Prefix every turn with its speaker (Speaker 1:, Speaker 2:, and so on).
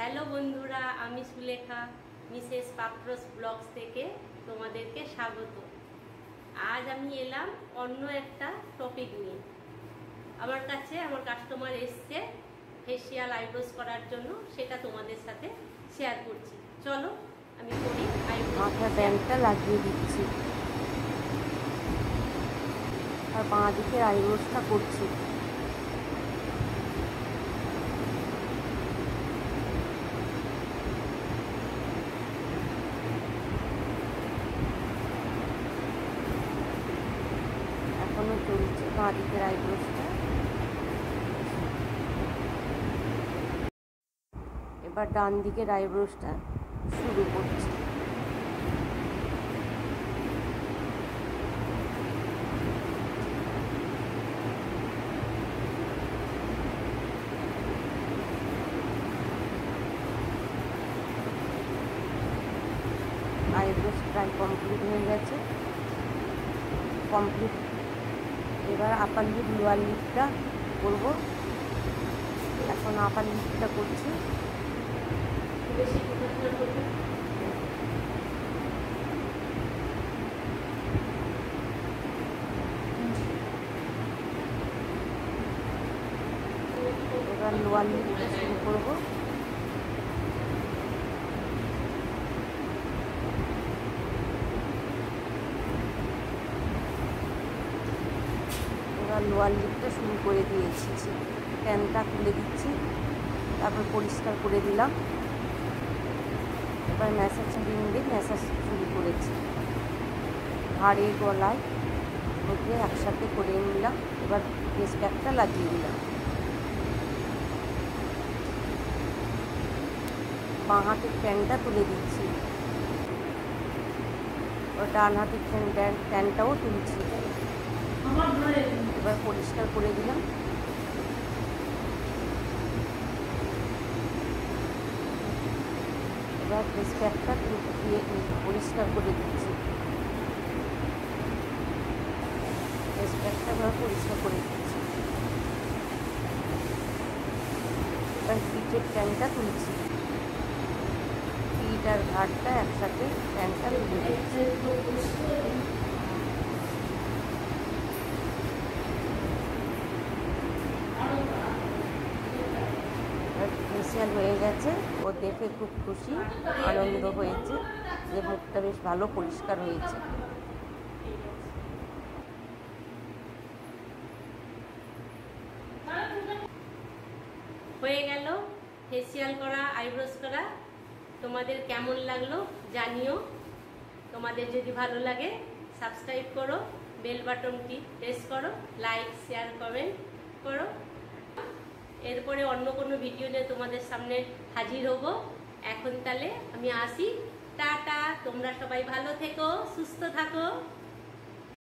Speaker 1: Hello বন্ধুরা, আমি Sulekha Mrs পাত্রস blogs থেকে তোমাদেরকে স্বাগত। আজ আমি এলাম অন্য একটা টপিক নিয়ে। আমার কাছে আমার কাস্টমার এসছে ফেসিয়াল আইব্রোস করার জন্য, সেটা তোমাদের সাথে শেয়ার করছি। চলো আমি করি।
Speaker 2: মাথার ব্যান্ডটা লাগিয়ে দিচ্ছি আর বাঁ দিকে আইব্রোসটা করছি। এখনো চলছে বাঁ দিকের আইব্রোসটা। এবার ডান দিকের আইব্রোসটা শুরু করছি। আইব্রোস প্রায় কমপ্লিট হয়ে গেছে। এবার আপার লিপ লোয়ার লিপটা করবো। এখন আপার লিপটা করছি। এবার লোয়ার লিপটা শুরু করবো। লোয়ার লিপটা শুরু করে দিয়েছি। প্যানটা তুলে দিচ্ছি, তারপর পরিষ্কার করে দিলাম। এবার ম্যাসাজ ক্রিম দিয়ে ম্যাসাজ শুরু করেছি। ঘাড়ে গলায় ওকে একসাথে করে নিলাম। এবার ফেস প্যাকটা লাগিয়ে দিলাম। বাঁ হাতের প্যানটা তুলে দিচ্ছি, ও ডান হাতের প্যানটাও তুলছি। এবার পরিষ্কার করে দিলাম। এবার ফেস প্যাকটা দিয়ে পরিষ্কার করে দিচ্ছি। ফেস প্যাকটা এবার পরিষ্কার করে দিচ্ছি। এবার পিঠের প্যানটা তুলছি। পিঠ আর ঘাড়টা একসাথে প্যানটা তুলে দিচ্ছি। ফেসিয়াল হয়ে গেছে। ও দেখে খুব খুশি, আনন্দ হয়েছে যে মুখটা বেশ ভালো পরিষ্কার হয়েছে।
Speaker 1: হয়ে গেল ফেসিয়াল করা, আইব্রোস করা। তোমাদের কেমন লাগলো জানিও। তোমাদের যদি ভালো লাগে সাবস্ক্রাইব করো, বেল বাটনটি প্রেস করো, লাইক শেয়ার কমেন্ট করো। এরপরে অন্য কোনো ভিডিও নিয়ে তোমাদের সামনে হাজির হব। এখন তাহলে আমি আসি। টাটা। তোমরা সবাই ভালো থেকো, সুস্থ থাকো।